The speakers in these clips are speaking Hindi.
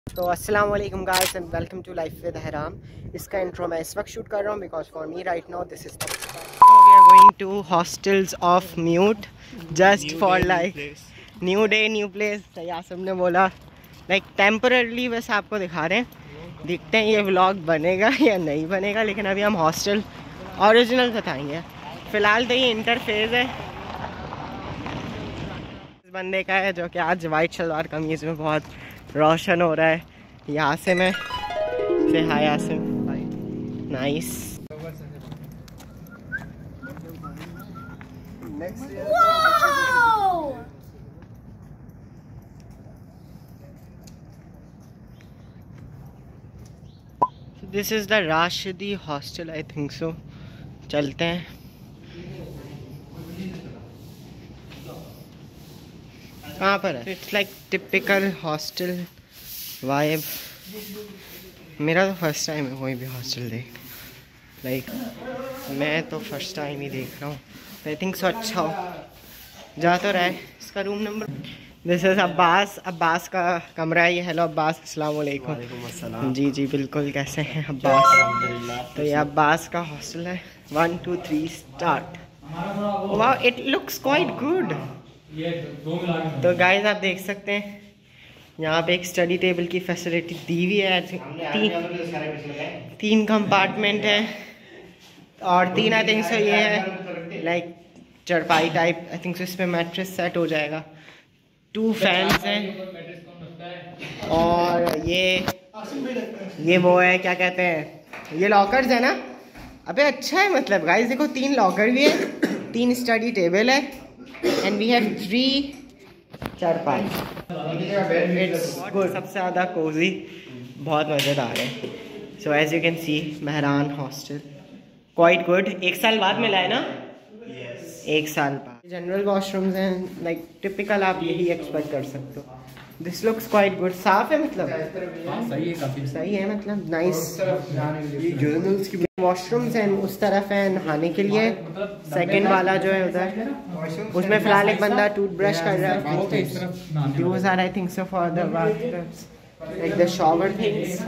तो अस्सलाम वालेकुम guys and welcome to life with Haram. इसका इंट्रो मैं इस वक्त शूट कर रहा हूँ because for me right now this is we are going to hostels of MUET just for like new day new place. Yasim ने बोला लाइक टेम्पररली बस आपको दिखा रहे हैं, देखते हैं ये व्लॉग बनेगा या नहीं बनेगा, लेकिन अभी हम हॉस्टल ओरिजिनल बताएंगे। फ़िलहाल तो ये इंटरफेस है इस बंदे का है जो कि आज वाइट शलवार कमीज़ में बहुत रोशन हो रहा है। यहाँ से मैं से hi Yasim, nice. This is the Rashidi hostel I think so. चलते हैं। कहाँ पर है? It's like typical hostel vibe. मेरा तो फर्स्ट टाइम है कोई भी हॉस्टल देख, लाइक मैं तो फर्स्ट टाइम ही देख रहा हूँ। आई थिंक सो अच्छा हो जा तो रहा है। इसका room number this is Abbas का कमरा है ये। हेलो अब्बास, अस्सलाम वालेकुम। जी जी बिल्कुल, कैसे हैं अब्बास? तो ये अब्बास का हॉस्टल है। 1 2 3 स्टार्ट। वाह, इट लुक्स क्वाइट गुड। तो गाइस आप देख सकते हैं यहाँ पे एक स्टडी टेबल की फैसिलिटी दी हुई है। तीन कंपार्टमेंट है और तीन आई थिंक सो ये है लाइक चरपाई टाइप। आई थिंक सो इस पर मैट्रेस सेट हो जाएगा। 2 फैंस हैं और ये वो है क्या कहते हैं, ये लॉकर्स है ना। अबे अच्छा है, मतलब गाइस देखो 3 लॉकर भी है, 3 स्टडी टेबल है एंड वी हैव 3 चारपाई। इट्स गुड, सबसे ज़्यादा कोजी, बहुत मज़ेदार है। So as you can see Mehran hostel quite good. 1 साल बाद मिला है ना? 1 साल बाद। जनरल वॉशरूम्स हैं लाइक टिपिकल, आप यही एक्सपेक्ट कर सकते हो। This looks quite good. साफ है मतलब? सही है, काफी सही है मतलब, नाइस। वॉशरूम्स हैं उस तरफ है नहाने के लिए। सेकंड वाला जो है उधर, उसमें फिलहाल एक बंदा टूथब्रश कर रहा है। Those are I think so for the bathrooms, like the shower things.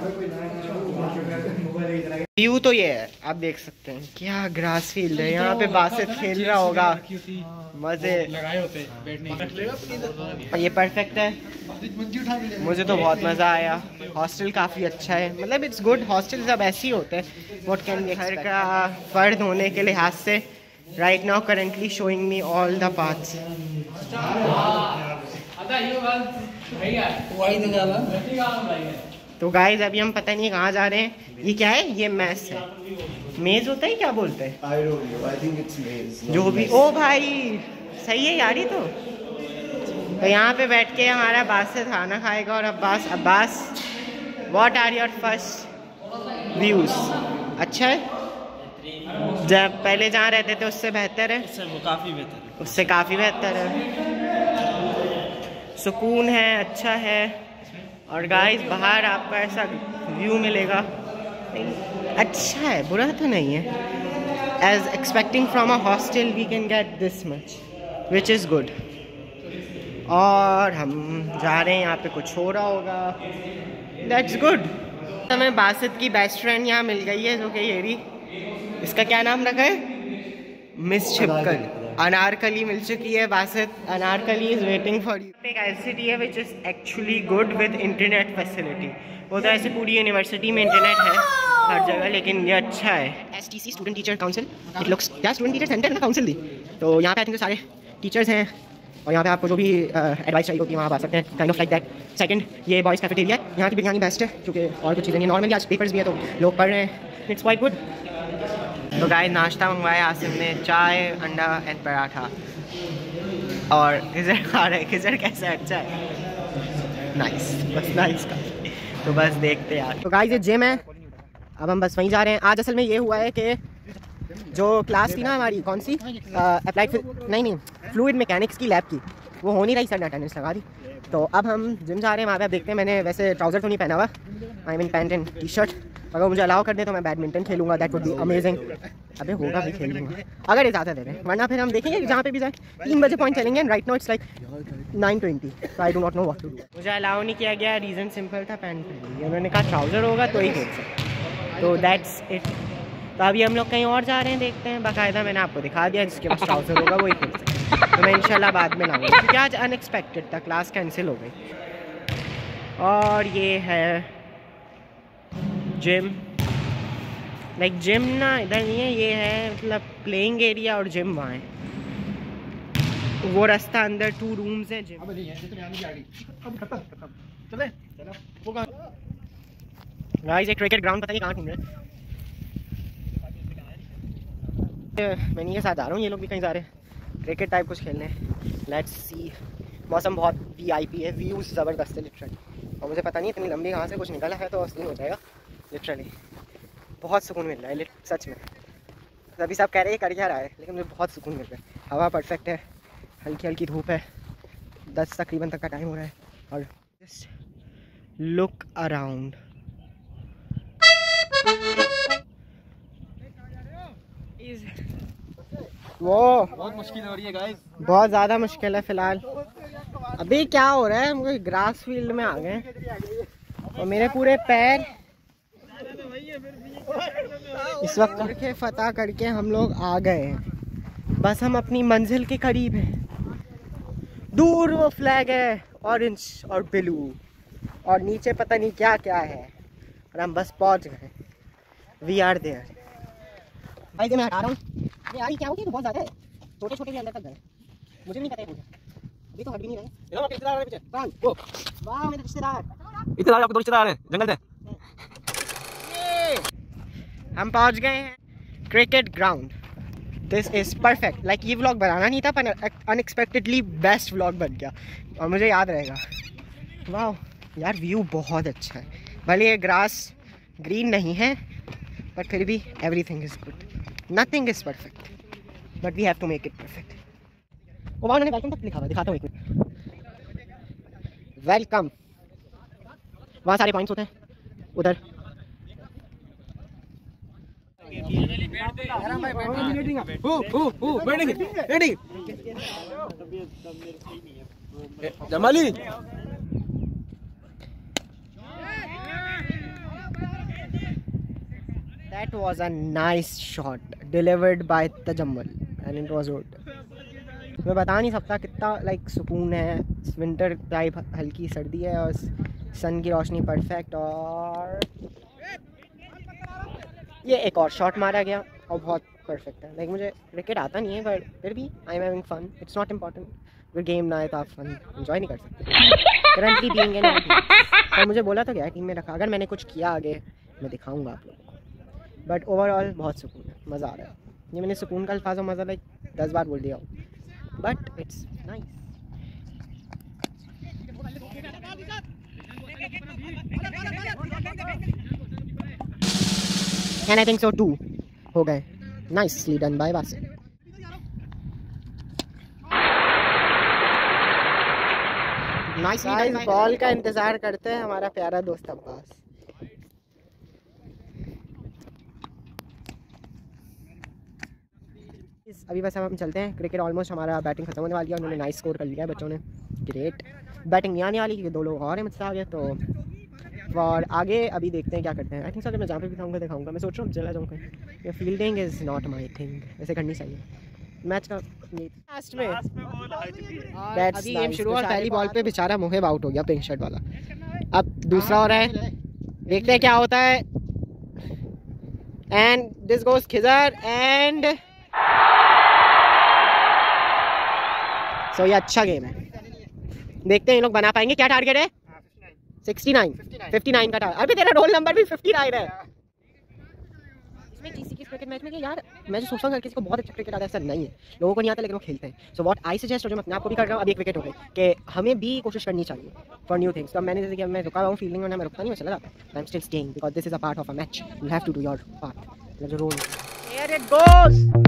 View तो ये है, आप देख सकते हैं क्या ग्रास फील्ड है। यहाँ पे बास्केट खेल रहा होगा, मजे लगाए होते बैठने। ये परफेक्ट है, मुझे तो बहुत मज़ा आया। हॉस्टल काफ़ी अच्छा है, मतलब इट्स गुड। हॉस्टल सब ऐसे ही होते हैं, व्हाट कैन बी। घर का फर्द होने के लिहाज से right now currently showing me all the paths. तो गाइस अभी हम पता नहीं कहाँ जा रहे हैं। ये क्या है? ये मैस है, मेज होता है क्या बोलते हैं? I don't know. I think it's maze. जो भी। ओ भाई सही है यार। ही तो यहाँ पे बैठ के हमारा बास से खाना खाएगा। और Abbas what are your first views? अच्छा है, जब पहले जहाँ रहते थे उससे बेहतर है? उससे काफ़ी बेहतर है। सुकून है, अच्छा है। और गाइस बाहर आपका ऐसा व्यू मिलेगा, अच्छा है, बुरा तो नहीं है। As expecting from a hostel we can get this much which is good. और हम जा रहे हैं, यहाँ पे कुछ हो रहा होगा, दैट्स गुड। हमें बासित की बेस्ट फ्रेंड यहाँ मिल गई है जो कि येरी, इसका क्या नाम रखा है? मिस छिपकल। अनारकली मिल चुकी है Basit. Anarkali is waiting for you. एक ICT है which is actually good with internet facility. वो तो ऐसे पूरी यूनिवर्सिटी में इंटरनेट है हर जगह, लेकिन ये अच्छा है। STC student teacher council, it looks क्या स्टूडेंट टीचर सेंटर ना काउंसिल दी। तो यहाँ पे आई थिंक सारे टीचर्स हैं और यहाँ पे आपको जो भी एडवाइस चाहिए होगी वहाँ आप आ सकते हैं, kind of like that. Second, ये बॉयज़ कैफेटेरिया है, यहाँ की बिरयानी बेस्ट है क्योंकि और कुछ चीज़ें नहीं। नॉर्मली आज पेपर्स भी है तो लोग पढ़ रहे हैं, इट्स क्वाइट गुड। तो गाइस नाश्ता मंगवाया आसिम ने, चाय, अंडा एंड पराठा, और खिजर खा रहे। खिजर कैसा है? अच्छा है, नाइस, बस नाइस का। तो बस देखते यार। तो गाइस ये जिम है, अब हम बस वहीं जा रहे हैं। आज असल में ये हुआ है कि जो क्लास थी ना हमारी, कौन सी अप्लाइड नहीं फ्लूइड मैकेनिक्स की लैब की, वो हो नहीं रही, सर ने अटेंडेंस लगा दी। तो अब हम जिम जा रहे हैं। वहाँ पे आप देखते हैं, मैंने वैसे ट्राउज़र तो नहीं पहना हुआ, I mean pant and T shirt. अगर मुझे अलाउ कर दे तो मैं बैडमिंटन खेलूँगा, दैट वुड बी अमेजिंग। अबे होगा भी खेल लूँगा अगर इजाज़त दे रहे हैं, वरना फिर हम देखेंगे जहाँ पे भी जाए 3 बजे पॉइंट चलेंगे। And right now it's like 9:20, so I do not know what to do. मुझे अलाउ नहीं किया गया, रीज़न सिंपल था, पैंट पहन ली। उन्होंने कहा ट्राउज़र होगा तो ही खेल सकते, तो दैट्स इट। तो अभी हम लोग कहीं और जा रहे हैं, देखते हैं। बाकायदा मैंने आपको दिखा दिया, जिसके पास ट्राउज़र होगा वही खेल सकते हैं। तो मैं इंशाल्लाह बाद में लाऊंगा, क्योंकि आज अनएक्सपेक्टेड था, क्लास कैंसिल हो गई। और ये है जिम, लाइक जिम ना इधर नहीं है, ये है मतलब प्लेइंग एरिया और जिम वहाँ है। वो रास्ता अंदर 2 रूम्स हैं, जिम। गाइस एक क्रिकेट ग्राउंड पता नहीं कहाँ ढूंढ रहे हैं। मैं नहीं के साथ आ रहा हूँ, ये लोग भी कहीं जा रहे हैं क्रिकेट टाइप कुछ खेलने। Let's see. मौसम बहुत VIP है, व्यूज़ ज़बरदस्त है लिटरली। और मुझे पता नहीं इतनी लंबी कहाँ से कुछ निकला है, तो सीन हो जाएगा लिटरली। बहुत सुकून मिल रहा है सच में। अभी सब कह रहे हैं कर क्या रहा है, लेकिन मुझे बहुत सुकून मिल रहा है। हवा परफेक्ट है, हल्की हल्की धूप है, 10 तकरीबन तक का टाइम हो रहा है। और जस्ट लुक अराउंड, वो बहुत मुश्किल हो रही है गाइस, बहुत ज़्यादा मुश्किल है फ़िलहाल। अभी क्या हो रहा है, हम कोई ग्रास फील्ड में आ गए और मेरे पूरे पैर इस वक्त करके फतह करके हम लोग आ गए हैं। बस हम अपनी मंजिल के करीब हैं। दूर वो फ्लैग है ऑरेंज और ब्लू, और नीचे पता नहीं क्या क्या है, और हम बस पहुंच गए। We are there. भाई मैं हटा रहा हूँ, ये यार क्या हो गया, तो बहुत ज़्यादा है, छोटे छोटे भी अंदर तक गए। मुझे नहीं पता है, अभी तो हट भी नहीं रहे। वाह मेरे रिश्तेदार, इतने आपके 2 रिश्तेदार हैं जंगल से। हम पहुंच गए हैं cricket ground. This is perfect. Like ये व्लॉग बनाना नहीं था, पर अनएक्सपेक्टेडली बेस्ट व्लॉग बन गया और मुझे याद रहेगा। वाह यार व्यू बहुत अच्छा है। भले ये ग्रास ग्रीन नहीं है, बट फिर भी everything is good. Nothing is perfect, but we have to make it perfect. वो वहाँ उन्होंने वेलकम तक लिखा हुआ, दिखाता हूँ एक मिनट। वेलकम, वहाँ सारे पॉइंट्स होते हैं उधर। Jamali That was a nice shot delivered by Tajammal and it was good. मैं बता नहीं सकता कितना लाइक सुकून है। विंटर टाइप हल्की सर्दी है और सन की रोशनी परफेक्ट। और ये एक और शॉट मारा गया और बहुत परफेक्ट है। लाइक मुझे क्रिकेट आता नहीं है, बट फिर भी I am having fun. It's not important, अगर गेम ना आए तो आप फन एंजॉय नहीं कर सकते। करंटली बीइंग इन और मुझे बोला तो क्या टीम में रखा, अगर मैंने कुछ किया आगे मैं दिखाऊंगा आप लोगों को। बट ओवरऑल बहुत सुकून है, मज़ा आ रहा है। ये मैंने सुकून का अल्फाज और मज़ा लाइक 10 बार बोल दिया हूँ, but it's nice. And I think so 2 हो गए। Nicely done by Basit. Nice ball का इंतजार करते हैं हमारा प्यारा दोस्त अब्बास। अभी बस हम चलते हैं। क्रिकेट ऑलमोस्ट हमारा बैटिंग खत्म होने वाली है। उन्होंने नाइस स्कोर कर लिया है बच्चों ने, ग्रेट। बैटिंग नहीं आने वाली क्योंकि 2 लोग और हैं मुझसे आगे। तो और आगे अभी देखते हैं क्या करते हैं। आई थिंक सर मैं जहाँ पे भी खाऊंगा दिखाऊंगा। मैं सोच रहा हूँ चला जाऊँगा। ये fielding is not my thing, वैसे करनी चाहिए मैच का लास्ट में। अभी गेम शुरू और पहली बॉल पे बेचारा मोहिब आउट हो गया, पिंक शर्ट वाला। अब दूसरा हो रहा है, देखते हैं क्या होता है। And this goes Khizar and so ये अच्छा गेम है। देखते हैं ये लोग बना पाएंगे। क्या टारगेट है? 69 59 का टारगेट। अभी तेरा रोल नंबर भी 59 है। इसमें किसी के क्रिकेट मैच में यार मैं जो सोचता हूँ किसी को बहुत अच्छा क्रिकेट आता है, ऐसा नहीं है। लोगों को नहीं आता लेकिन वो खेलते हैं। सो व्हाट आई सजेस्ट, जो मैं अपने आप को भी कर रहा हूँ, अभी एक विकेट हो गई, कि हमें भी कोशिश करनी चाहिए फॉर न्यू थिंग्स। तो मैंने जैसे कि मैं रुका हुआ हूँ फील्डिंग में, मैं रुकता नहीं, मैं चला जाता। I am still staying because this is a part of a match. You have to do your part, जो रोल। Here it goes.